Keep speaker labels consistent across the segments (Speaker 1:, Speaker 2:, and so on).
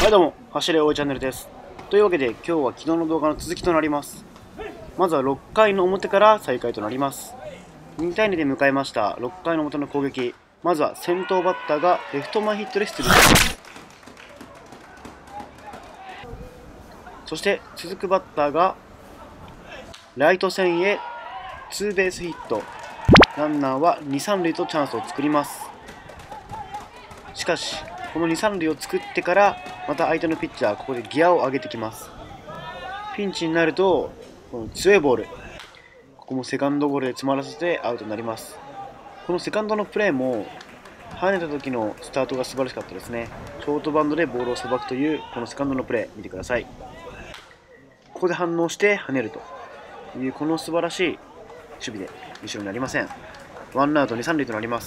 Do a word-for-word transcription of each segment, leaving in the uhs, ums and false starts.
Speaker 1: はいどうも、走れおいチャンネルです。というわけで今日は昨日の動画の続きとなります。まずはろっかいの表から再開となります。にたいにで迎えましたろっかいの表の攻撃。まずは先頭バッターがレフト前ヒットで出塁します。そして続くバッターがライト線へツーベースヒット。ランナーはに、さん塁とチャンスを作ります。しかしこのに、さん塁を作ってからまた相手のピッチャーここでギアを上げてきます。ピンチになるとこの強いボール、ここもセカンドゴロで詰まらせてアウトになります。このセカンドのプレーも跳ねた時のスタートが素晴らしかったですね。ショートバウンドでボールをさばくというこのセカンドのプレー見てください。ここで反応して跳ねるというこの素晴らしい守備で後ろになりません。ワンアウトに、さん塁となります。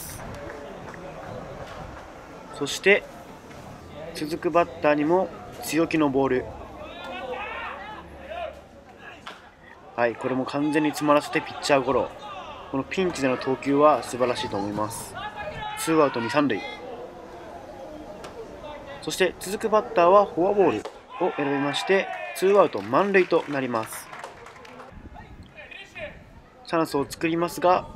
Speaker 1: そして続くバッターにも強気のボール、はい、これも完全に詰まらせてピッチャーゴロ。このピンチでの投球は素晴らしいと思います。ツーアウトに、さん塁。そして続くバッターはフォアボールを選びましてツーアウト満塁となります。チャンスを作りますが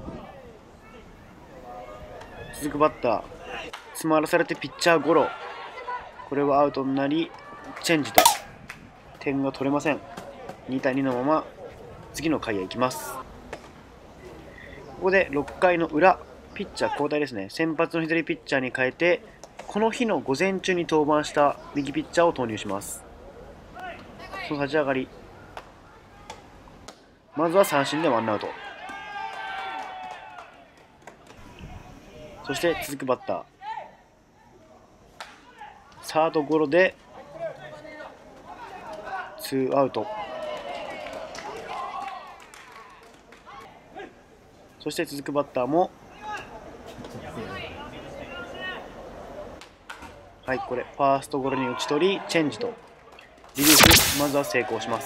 Speaker 1: 続くバッター詰まらされてピッチャーゴロ。これはアウトになりチェンジと点が取れません。にたいにのまま次の回へ行きます。ここでろっかいの裏、ピッチャー交代ですね。先発の左ピッチャーに変えてこの日の午前中に登板した右ピッチャーを投入します。その立ち上がり、まずは三振でワンアウト。そして続くバッターサードゴロでツーアウト。そして続くバッターもはい、これファーストゴロに打ち取りチェンジとリリーフ、まずは成功します。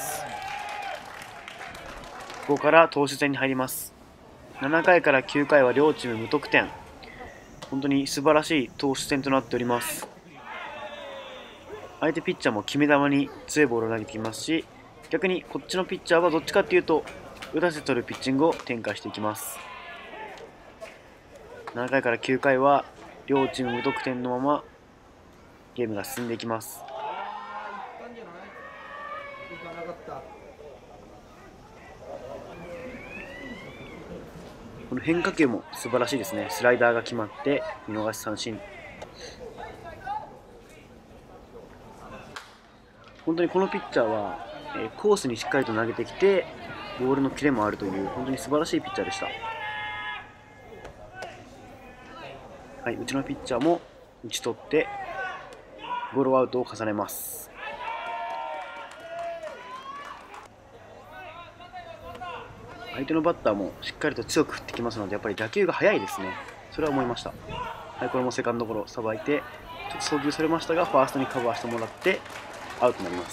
Speaker 1: ここから投手戦に入ります。ななかいからきゅうかいは両チーム無得点。本当に素晴らしい投手戦となっております。相手ピッチャーも決め球に強いボールを投げてきますし、逆にこっちのピッチャーはどっちかっていうと打たせて取るピッチングを展開していきます。ななかいからきゅうかいは両チーム無得点のままゲームが進んでいきます。この変化球も素晴らしいですね。スライダーが決まって見逃し三振。本当にこのピッチャーは、えー、コースにしっかりと投げてきてボールのキレもあるという本当に素晴らしいピッチャーでした。はい、うちのピッチャーも打ち取ってゴロアウトを重ねます。相手のバッターもしっかりと強く振ってきますのでやっぱり打球が速いですね。それは思いました。はい、これもセカンドゴロさばいてちょっと送球されましたがファーストにカバーしてもらってアウトになります。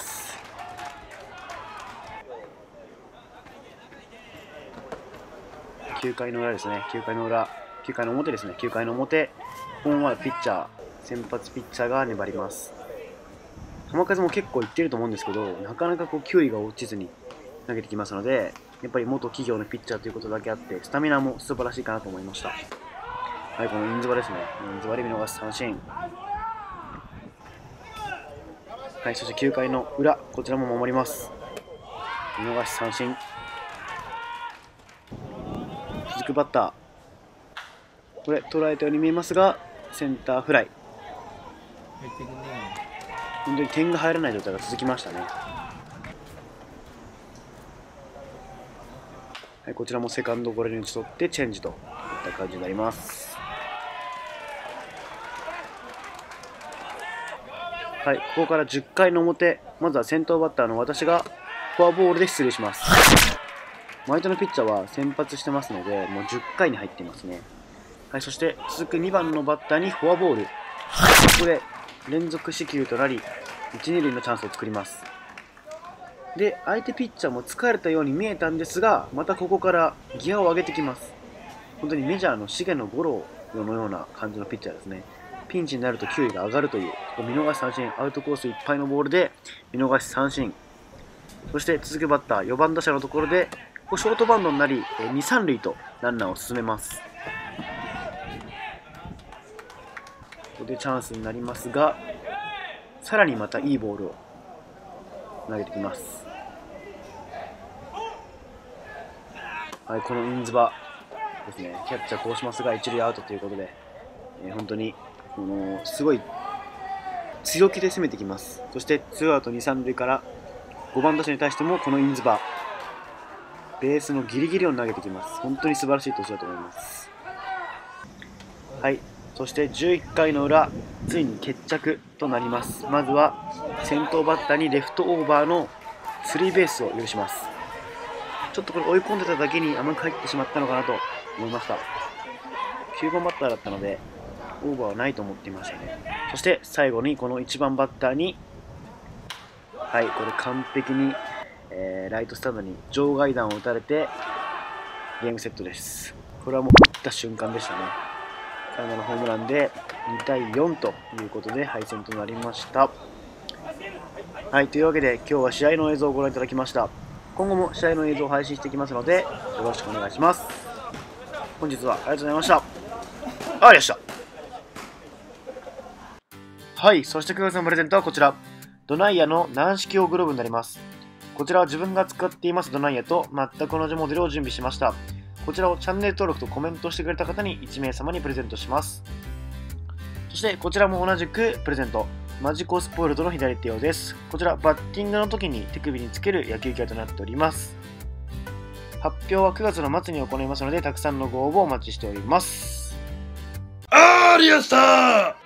Speaker 1: きゅうかいの裏ですね。きゅうかいの裏、きゅうかいの表ですね。きゅうかいの表、ここもまだピッチャー、先発ピッチャーが粘ります。球数も結構いってると思うんですけど、なかなかこう球威が落ちずに投げてきますので、やっぱり元企業のピッチャーということだけあって、スタミナも素晴らしいかなと思いました。はい、このインズバですね。インズバで見逃し三振。はい、そしてきゅうかいの裏、こちらも守ります。見逃し三振。続くバッター、これ捉えたように見えますがセンターフライ。本当に点が入らない状態が続きましたね。はい、こちらもセカンドゴロに打ち取ってチェンジといった感じになります。はい、ここからじゅっかいの表、まずは先頭バッターの私がフォアボールで出塁します。相手のピッチャーは先発してますのでもうじゅっかいに入っていますね。はい、そして続くにばんのバッターにフォアボール。ここで連続四球となりいち、に塁のチャンスを作ります。で相手ピッチャーも疲れたように見えたんですがまたここからギアを上げてきます。本当にメジャーの重野五郎のような感じのピッチャーですね。 ピンチになると球威が上がるという、見逃し三振、アウトコースいっぱいのボールで見逃し三振。そして続くバッター、よばん打者のところで、ここショートバウンドになり、に、さん塁とランナーを進めます。ここでチャンスになりますが、さらにまたいいボールを投げてきます。はい、このインズバですね、キャッチャー通しますが、一塁アウトということで、えー、本当にこのすごい強気で攻めてきます。そしてツーアウトに、さん塁からごばん打者に対してもこのインズバ、ベースのギリギリを投げてきます。本当に素晴らしい投手だと思います。はい、そしてじゅういっかいの裏、ついに決着となります。まずは先頭バッターにレフトオーバーのスリーベースを許します。ちょっとこれ追い込んでただけに甘く入ってしまったのかなと思いました。きゅうばんバッターだったのでオーバーはないと思っていましたね。そして最後にこのいちばんバッターに、はい、これ完璧に、えー、ライトスタンドに場外弾を打たれてゲームセットです。これはもう打った瞬間でしたね。サヨナラホームランでにたいよんということで敗戦となりました。はい、というわけで今日は試合の映像をご覧いただきました。今後も試合の映像を配信していきますのでよろしくお願いします。本日はありがとうございました。ありがとうございました。はい、そしてくがつのプレゼントはこちら、ドナイヤの軟式用グローブになります。こちらは自分が使っていますドナイヤと全く同じモデルを準備しました。こちらをチャンネル登録とコメントしてくれた方にいちめいさまにプレゼントします。そしてこちらも同じくプレゼント、マジコスポイルドの左手用です。こちらバッティングの時に手首につける野球キャラとなっております。発表はくがつの末に行いますので、たくさんのご応募お待ちしております。
Speaker 2: ありました。